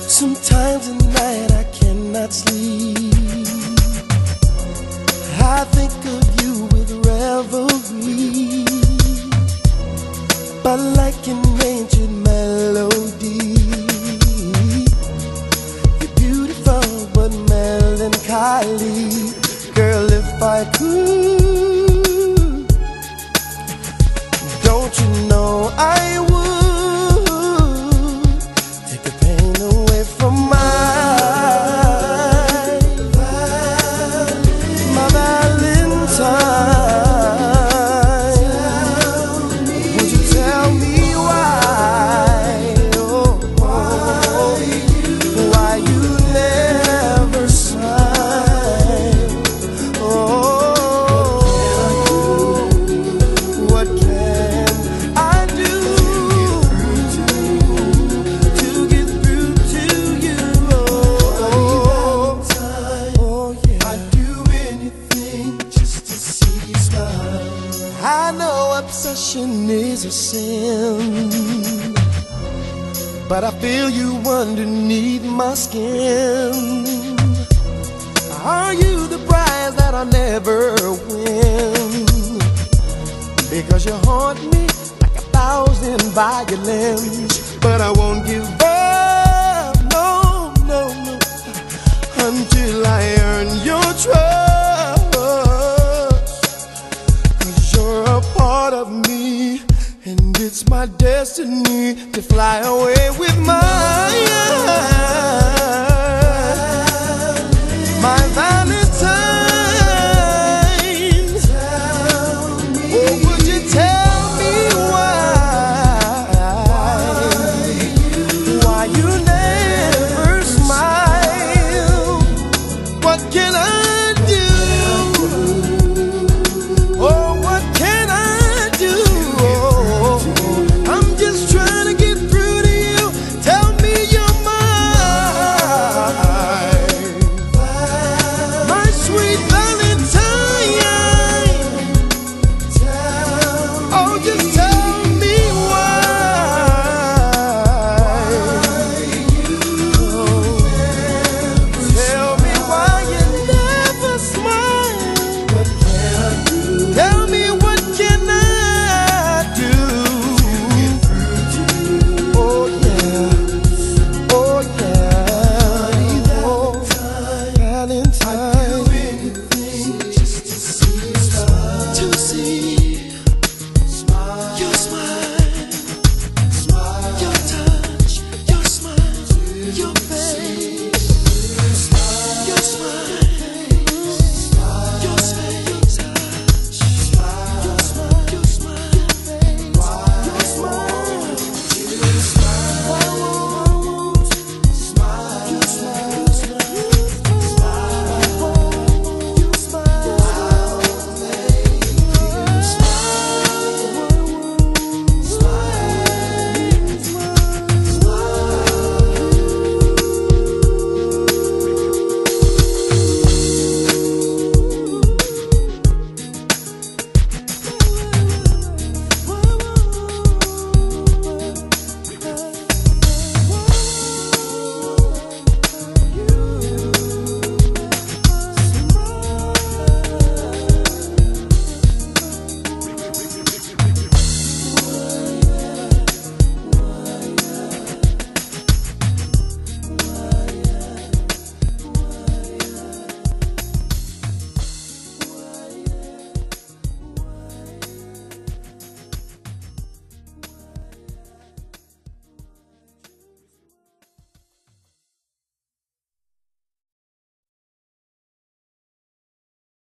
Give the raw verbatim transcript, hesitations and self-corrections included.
Sometimes at night I cannot sleep. I think of you with revelry, but like an ancient melody. You're beautiful but melancholy. Girl, if I could, don't you know I would take the pain away from my my Valentine. Would you tell me why? Oh, why you, why you never smile? Oh, what can I do to get through to you? Oh, oh yeah, I'd do anything just to see you smile. I know obsession is a sin, but I feel you underneath my skin. Are you the prize that I'll never win? Because you haunt me like a thousand violins. But I won't give up, no, no, no, until I earn your trust. 'Cause you're a part of me, and it's my destiny to fly away with my